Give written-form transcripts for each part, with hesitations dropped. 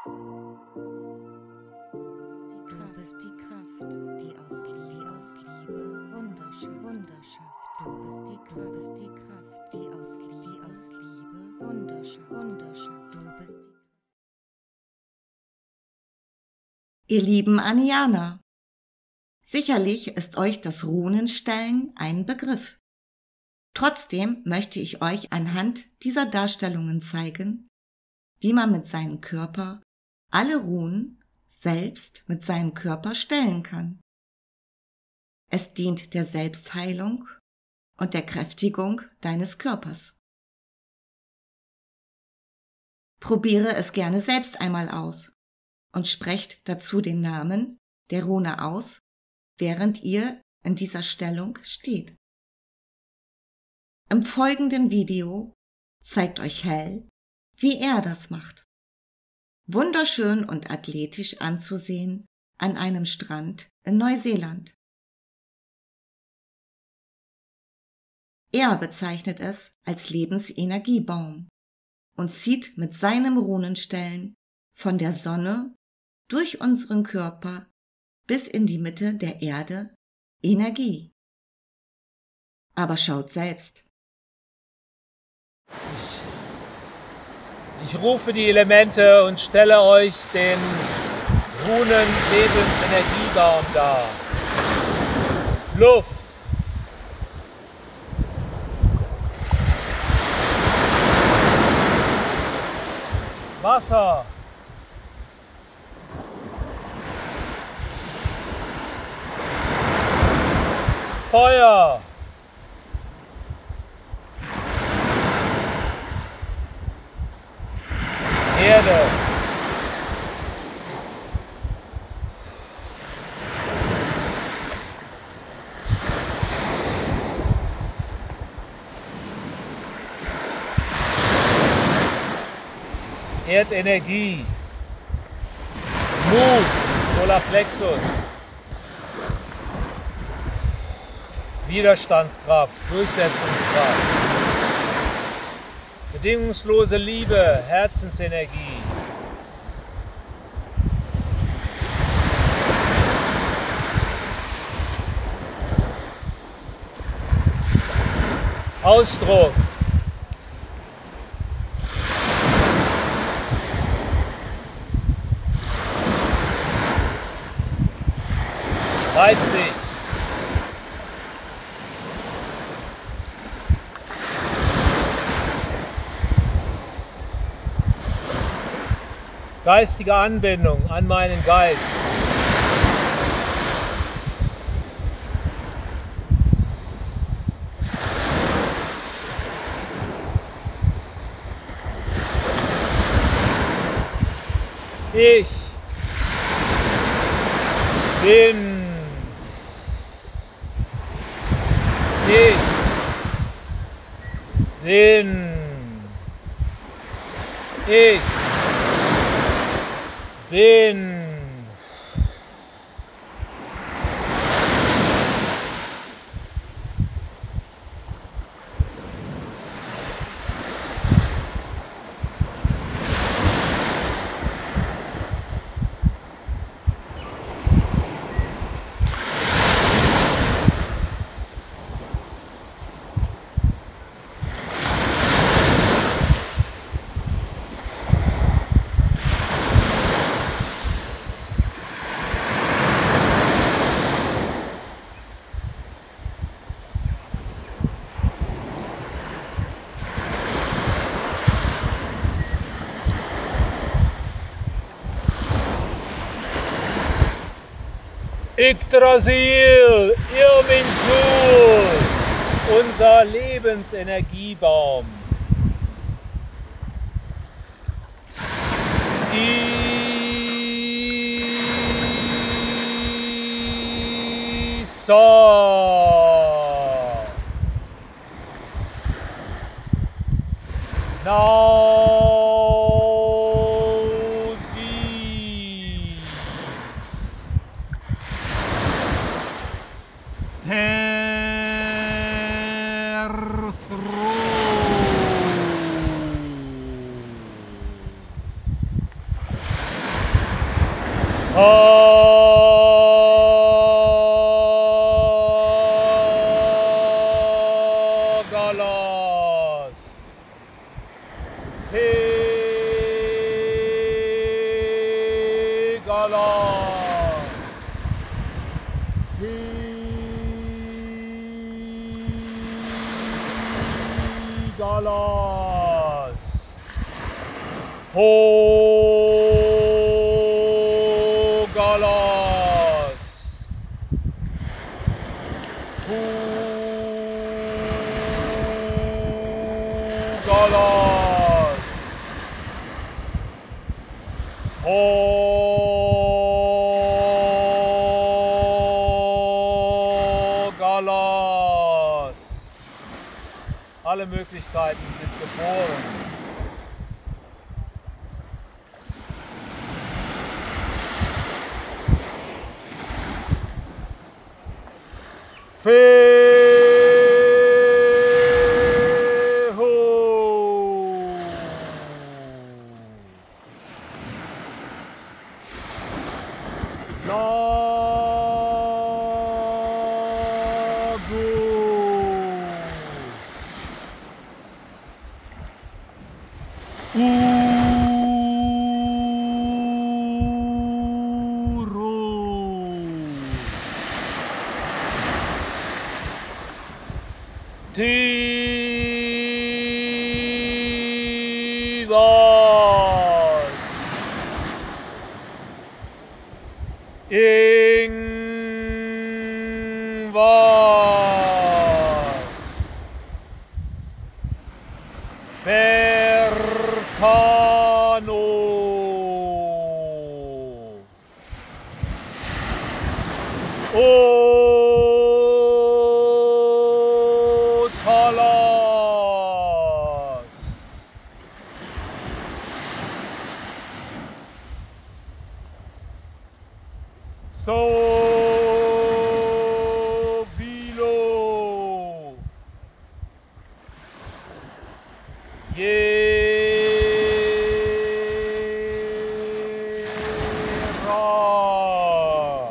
Du bist die Kraft, die aus Liebe Wunder schafft. Du bist die Kraft, die aus Liebe Wunder schafft. Du bist die Ihr lieben Anianer, sicherlich ist euch das Runenstellen ein Begriff. Trotzdem möchte ich euch anhand dieser Darstellungen zeigen, wie man mit seinem Körper alle Runen selbst mit seinem Körper stellen kann. Es dient der Selbstheilung und der Kräftigung deines Körpers. Probiere es gerne selbst einmal aus und sprecht dazu den Namen der Rune aus, während ihr in dieser Stellung steht. Im folgenden Video zeigt euch Hell, wie er das macht. Wunderschön und athletisch anzusehen an einem Strand in Neuseeland. Er bezeichnet es als Lebensenergiebaum und zieht mit seinem Runenstellen von der Sonne durch unseren Körper bis in die Mitte der Erde Energie. Aber schaut selbst. Ich rufe die Elemente und stelle euch den Runen-Lebensenergiebaum dar. Luft. Wasser. Feuer. Erde. Erdenergie. Mut. Solarplexus. Widerstandskraft. Durchsetzungskraft. Bedingungslose Liebe, Herzensenergie. Ausdruck. Weitsicht. Geistige Anbindung an meinen Geist. Ich bin. Ich bin. Ich bin. Yggdrasil, Irminsul, unser Lebensenergiebaum. Isor. Naudis. Herthro. Galas. Galas. Galas. Ho Galas. Hu Galas. Ho Galas. Alle Möglichkeiten sind geboren. Tivas Ingvas Percano Otalas Sovilo Yera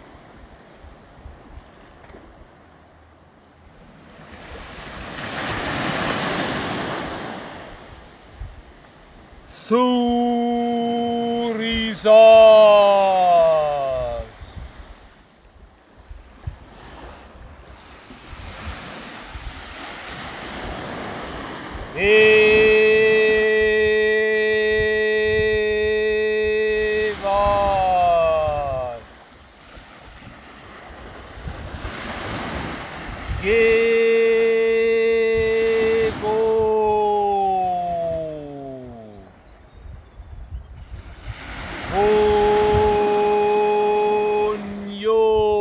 Thurisas Evas Gebo Onyo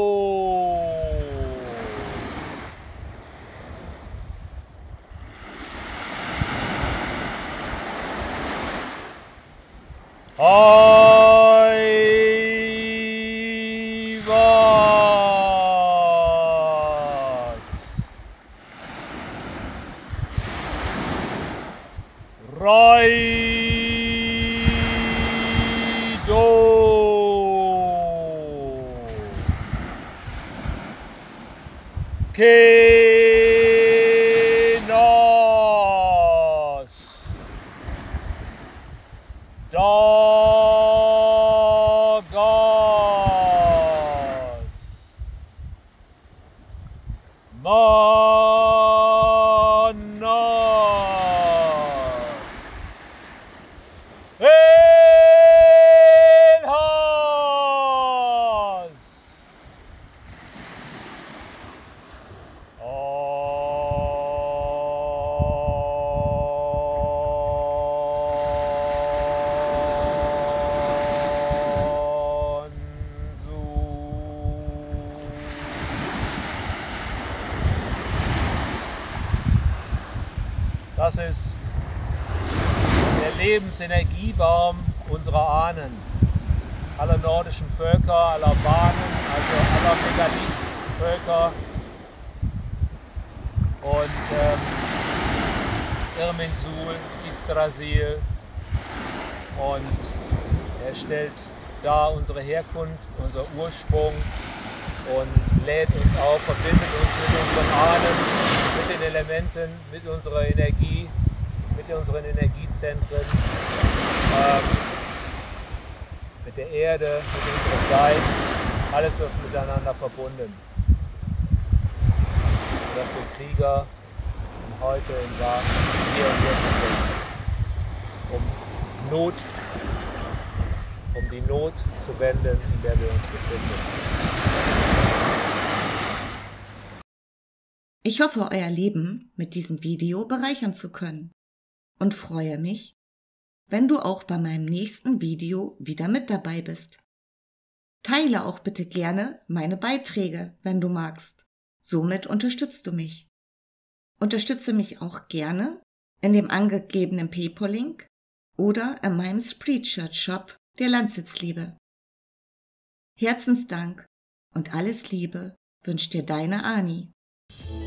Aivas Raido Kenas Dagas Manas Elhas Das ist der Lebensenergiebaum unserer Ahnen, aller nordischen Völker, aller Bahnen, also aller Megalithvölker. Und Irminsul, Yggdrasil, und er stellt da unsere Herkunft, unser Ursprung und lädt uns auf, verbindet uns mit unseren Ahnen, mit den Elementen, mit unserer Energie, mit unseren Energiezentren, mit der Erde, mit unserem Geist. Alles wird miteinander verbunden. Dass wir Krieger heute und da hier und jetzt sind, um die Not zu wenden, in der wir uns befinden. Ich hoffe, euer Leben mit diesem Video bereichern zu können und freue mich, wenn du auch bei meinem nächsten Video wieder mit dabei bist. Teile auch bitte gerne meine Beiträge, wenn du magst. Somit unterstützt du mich. Unterstütze mich auch gerne in dem angegebenen PayPal-Link oder in meinem Spreadshirt-Shop der Landsitzliebe. Herzensdank und alles Liebe wünscht dir deine Ani.